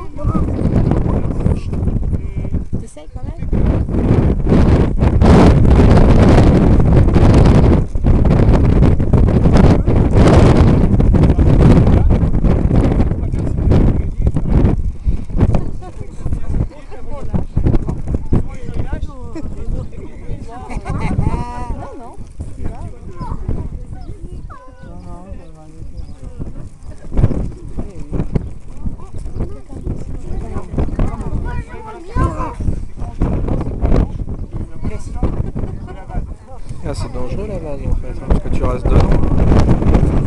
T'essayes quand même? Ah, c'est dangereux la vase en fait, hein, parce que tu restes dedans.